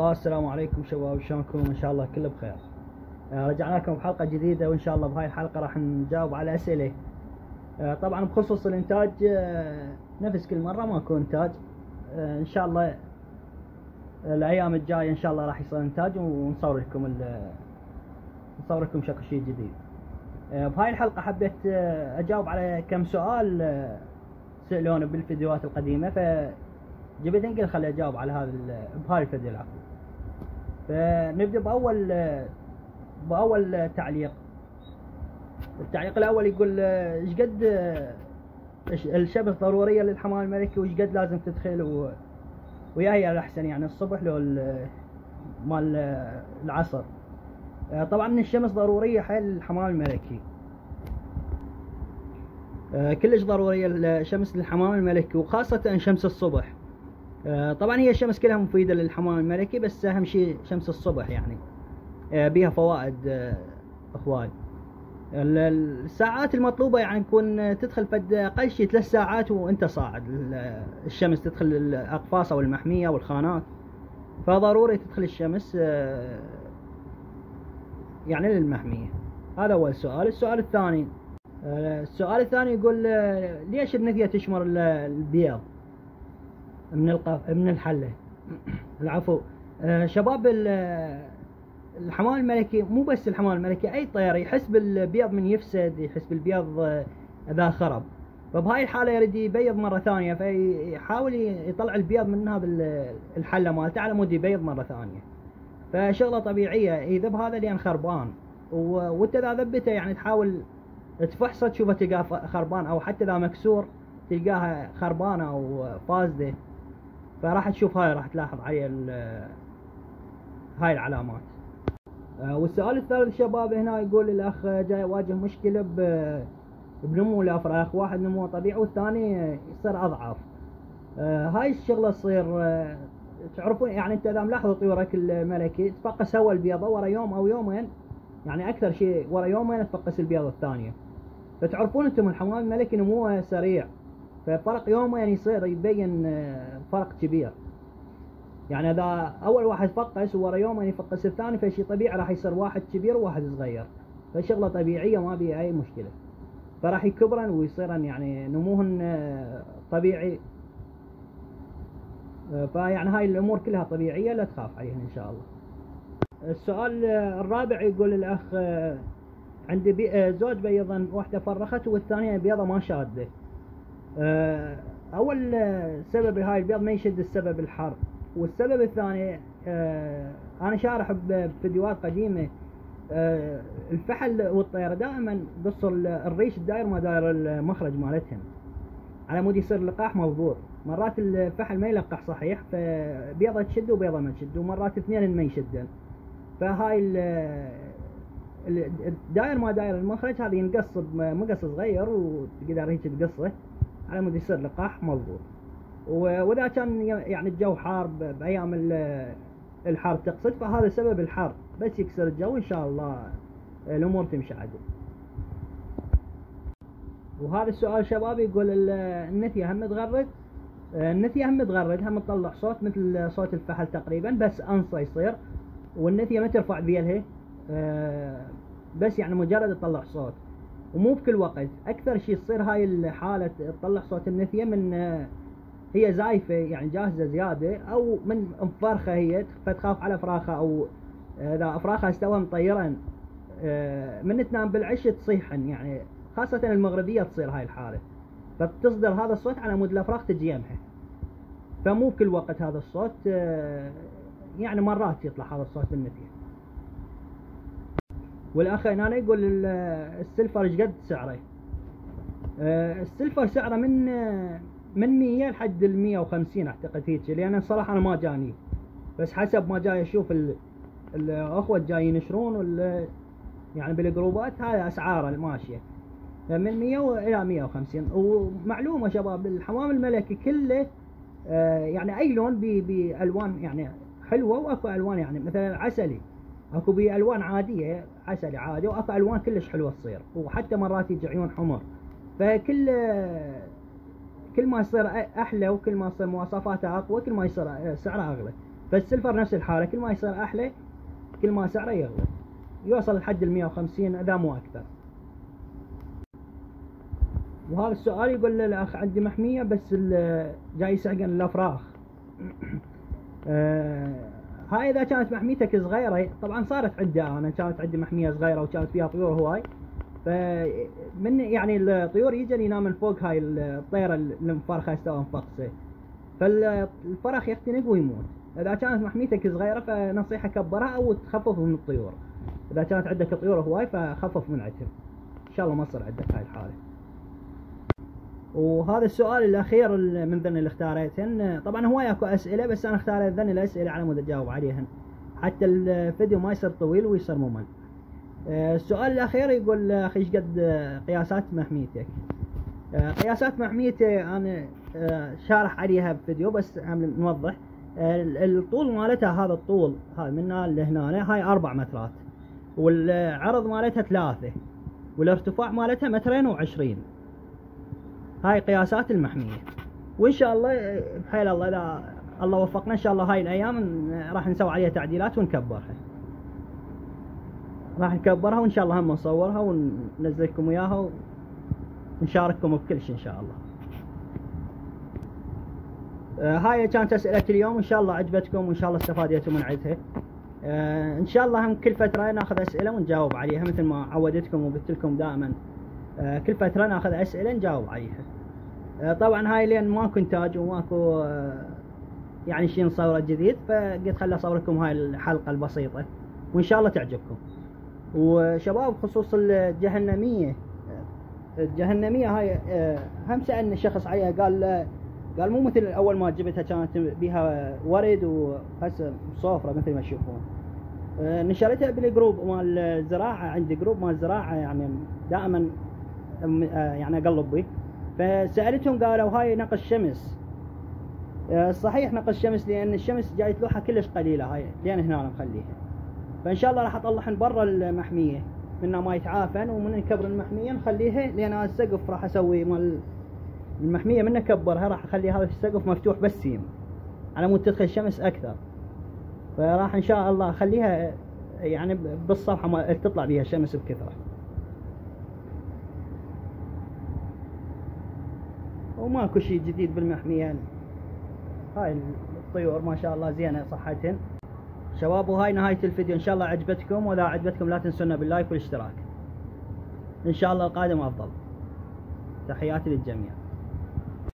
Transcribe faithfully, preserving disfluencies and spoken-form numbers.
والسلام عليكم شباب، شلونكم؟ ان شاء الله كله بخير. آه، رجعنا لكم بحلقه جديده، وان شاء الله بهاي الحلقه راح نجاوب على اسئله. آه، طبعا بخصوص الانتاج، آه، نفس كل مره ماكو انتاج. آه، ان شاء الله الايام الجايه ان شاء الله راح يصير انتاج ونصور لكم نصور لكم شكل شيء جديد. آه، بهاي الحلقه حبيت آه، اجاوب على كم سؤال آه، سالوني بالفيديوهات القديمه، فجبت انقل خلي اجاوب على هذا بهاي الفيديو العفو. فنبدأ بأول بأول تعليق. التعليق الأول يقول ايش قد الشمس ضرورية للحمام الملكي، وايش قد لازم تدخل، و... ويا هي الأحسن يعني الصبح لو مال العصر. طبعا الشمس ضرورية حيل للحمام الملكي، كلش ضرورية الشمس للحمام الملكي، وخاصة شمس الصبح. طبعا هي الشمس كلها مفيدة للحمام الملكي، بس أهم شيء شمس الصبح يعني بيها فوائد اخوان. الساعات المطلوبة يعني تكون تدخل فد اقل شيء ثلاث ساعات وانت صاعد، الشمس تدخل الاقفاص او المحمية والخانات، فضروري تدخل الشمس يعني للمحمية. هذا اول سؤال. السؤال الثاني السؤال الثاني يقول ليش النثية تشمر البيض من القف من الحلة؟ العفو. شباب، الحمام الملكي مو بس الحمام الملكي، اي طير يحس بالبيض من يفسد، يحس بالبيض اذا خرب، فبهاي الحاله يريد يبيض مره ثانيه، فيحاول يطلع البيض من هذا الحله مالته على مود يبيض مره ثانيه. فشغله طبيعيه يذب هذا لان خربان، وانت اذا ذبته يعني تحاول تفحصه تشوفه تلقاه خربان، او حتى اذا مكسور تلقاها خربانه او فاسده، فراح تشوف هاي راح تلاحظ عليه هاي العلامات. والسؤال الثالث شباب هنا يقول الاخ جاي يواجه مشكله بنمو الافراخ، واحد نموه طبيعي والثاني يصير اضعاف. هاي الشغله تصير تعرفون يعني انت اذا ملاحظ طيورك الملكي تفقس اول بيضه ورا يوم او يومين، يعني اكثر شيء ورا يومين تفقس البيضه الثانيه، فتعرفون انتم الحمام الملكي نموه سريع، ففرق يومين يصير يبين فرق كبير. يعني اذا اول واحد فقس ورا يومين يفقس الثاني، فشي طبيعي راح يصير واحد كبير وواحد صغير، فشغله طبيعيه ما بيها اي مشكله، فراح يكبرن ويصيرن يعني نموهن طبيعي. فيعني هاي الامور كلها طبيعيه، لا تخاف عليهن ان شاء الله. السؤال الرابع يقول الاخ عندي بي زوج بيضا، واحده فرخت والثانيه بيضه ما شاده. اول سبب هاي البيض ما يشد السبب الحر، والسبب الثاني آه انا شارح بفيديوهات قديمه آه الفحل والطير دائما قص الريش الداير ما داير المخرج مالتهم على مود يصير اللقاح مضبوط. مرات الفحل ما يلقح صحيح، فبيضه تشد وبيضه ما تشد، ومرات اثنين ما يشدن، فهاي الداير ما داير المخرج هذا ينقص بمقص صغير وتقدر هيك تقصه على مود يصير لقاح مضبوط. واذا كان يعني الجو حار بايام الحر تقصد، فهذا سبب الحر، بس يكسر الجو ان شاء الله الامور تمشي عدل. وهذا السؤال شباب يقول النثيه هم تغرد؟ النثيه هم تغرد، هم تطلع صوت مثل صوت الفحل تقريبا، بس انصى يصير، والنثيه ما ترفع ذيلها، بس يعني مجرد تطلع صوت، ومو بكل وقت. اكثر شيء تصير هاي الحاله تطلع صوت النثيه من هي زايفه يعني جاهزه زياده، او من مفرخه هي فتخاف على فراخها، او اذا افراخها استوى مطيرا من تنام بالعش تصيحن، يعني خاصه المغربيه تصير هاي الحاله، فتصدر هذا الصوت على مود الافراخ تجي يمها، فمو بكل وقت هذا الصوت، يعني مرات يطلع هذا الصوت بالنثيه. والاخ هنا يقول السلفر ايش قد سعره؟ السلفر سعره من من مية لحد ال مية وخمسين اعتقد هيك، لان الصراحه انا ما جاني، بس حسب ما جاي اشوف الاخوه جاي ينشرون وال يعني بالجروبات هاي اسعاره الماشيه من مية الى مية وخمسين. ومعلومه شباب الحمام الملكي كله آه يعني اي لون بالوان يعني حلوه، واكو الوان يعني مثلا عسلي، اكو بالوان عاديه عسلي عادي، واكو الوان كلش حلوه تصير، وحتى مرات يجي عيون حمر، فكل كل ما يصير احلى وكل ما يصير مواصفاته اقوى كل ما يصير سعره اغلى. فالسلفر نفس الحالة، كل ما يصير احلى كل ما سعره يغلى، يوصل لحد ال مية وخمسين اذا مو اكثر. وهذا السؤال يقول الاخ عندي محمية بس جاي يسحقن الافراخ. آه هاي اذا كانت محميتك صغيرة، طبعا صارت عدة، انا كانت عندي محمية صغيرة وكانت فيها طيور هواي، فمن يعني الطيور يجن ينام من فوق هاي الطيرة المفرخة استوى مفقسة، فالفرخ يختنق ويموت. اذا كانت محميتك صغيرة فنصيحة كبرها او تخفف من الطيور، اذا كانت عندك طيور هواي فخفف من عندهم ان شاء الله ما تصير عندك هاي الحالة. وهذا السؤال الاخير من ذن اللي اختاريتهن، طبعا هواي اكو اسئلة بس انا اختاريت ذن الاسئلة على مود اجاوب عليهن حتى الفيديو ما يصير طويل ويصير ممل. السؤال الاخير يقول اخي ايش قد قياسات محميتك؟ قياسات محميتي انا شارح عليها بفيديو بس نوضح. الطول مالتها هذا الطول هاي من هنا لهنا هاي اربع مترات، والعرض مالتها ثلاثة، والارتفاع مالتها مترين وعشرين. هاي قياسات المحمية، وان شاء الله بحيل الله اذا الله وفقنا ان شاء الله هاي الايام راح نسوي عليها تعديلات ونكبرها، راح نكبرها وان شاء الله هم نصورها وننزل لكم اياها ونشارككم بكل شيء ان شاء الله. آه هاي كانت اسئلة اليوم، ان شاء الله عجبتكم وان شاء الله استفاديتوا من عدها. آه ان شاء الله هم كل فترة ناخذ اسئلة ونجاوب عليها مثل ما عودتكم وقلت لكم دائما. آه كل فترة ناخذ اسئلة نجاوب عليها. آه طبعا هاي لين ماكو انتاج وماكو آه يعني شيء نصوره جديد، فقلت خلي اصور لكم هاي الحلقة البسيطة وان شاء الله تعجبكم. وشباب بخصوص الجهنمية، الجهنمية هاي هم سألني شخص عليها، قال قال مو مثل اول ما جبتها كانت بها ورد وهسه صوفرة مثل ما تشوفون. نشرتها بالجروب مال الزراعة، عندي جروب مال الزراعة يعني دائما يعني اقلب به، فسألتهم قالوا هاي نقص شمس. صحيح نقص شمس، لان الشمس جاي تلوحها كلش قليلة هاي لين هنا انا مخليها، فان شاء الله راح اطلعن برا المحمية منها ما يتعافن، ومن نكبر المحمية نخليها، لان هذا السقف راح اسوي مال المحمية من اكبرها راح اخلي هذا السقف مفتوح بس سيم على مود تدخل الشمس اكثر، فراح ان شاء الله اخليها يعني بالصفحة ما تطلع بيها الشمس بكثرة. وماكو شيء جديد بالمحمية، هاي الطيور ما شاء الله زينة صحتهن. شباب وهاي نهاية الفيديو، ان شاء الله عجبتكم، واذا عجبتكم لا تنسونا باللايك والاشتراك، ان شاء الله القادم افضل. تحياتي للجميع.